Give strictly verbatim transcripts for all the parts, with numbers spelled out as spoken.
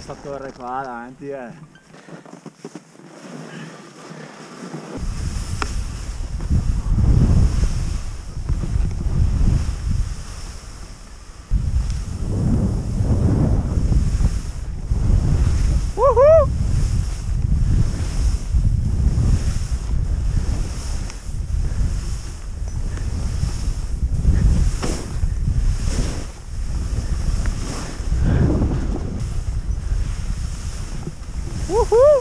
sta torre qua davanti, eh. Woohoo! Woohoo!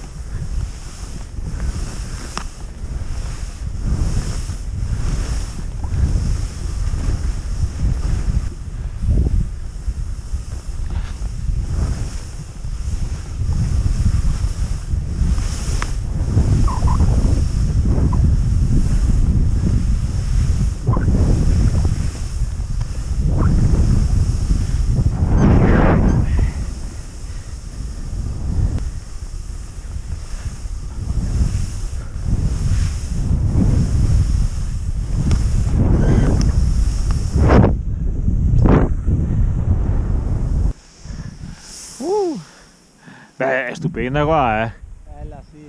Uh. Beh, è stupenda qua, eh. Bella, sì.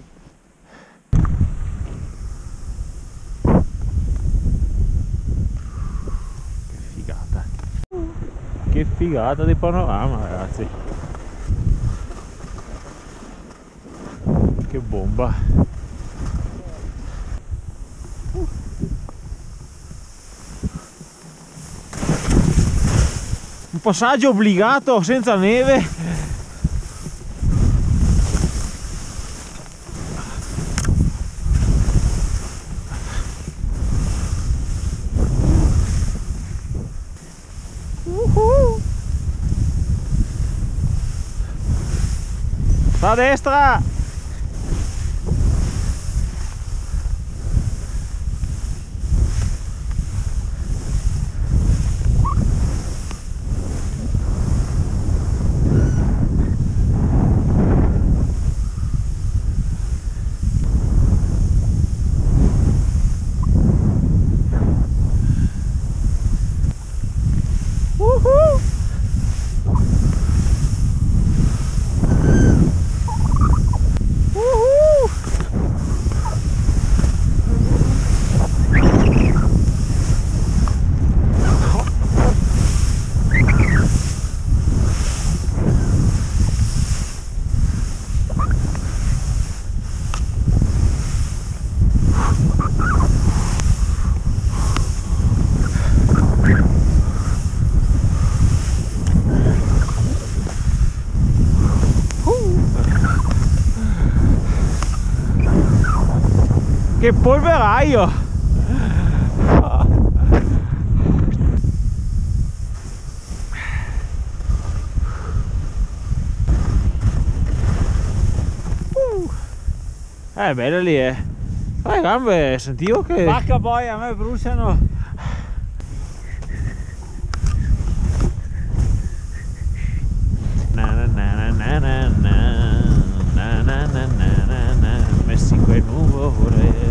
Che figata. Che figata di panorama, ragazzi. Che bomba. Un passaggio obbligato senza neve. Uh-huh. A destra. Woohoo! Woohoo! Che polveraio! Uh. Eh, bella lì, eh! Le gambe sentivo che... Vacca poi, a me bruciano! Na na na na na na na na na na na Messico è nuvole.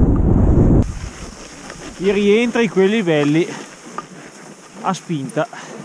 I rientri quelli belli a spinta.